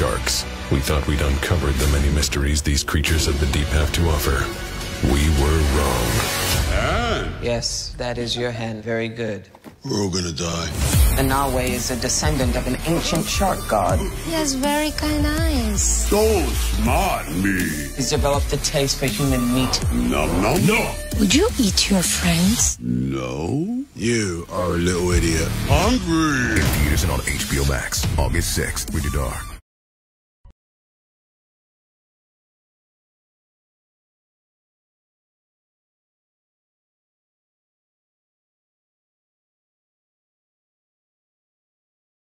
sharks. We thought we'd uncovered the many mysteries these creatures of the deep have to offer. We were wrong. Hen? Yes, that is your hen. Very good. We're all gonna die. The Nawe is a descendant of an ancient shark god. He has very kind eyes. So smart, me. He's developed a taste for human meat. Nom nom. No. Would you eat your friends? No. You are a little idiot. Hungry. In theaters and on HBO Max, August 6th. Rated R.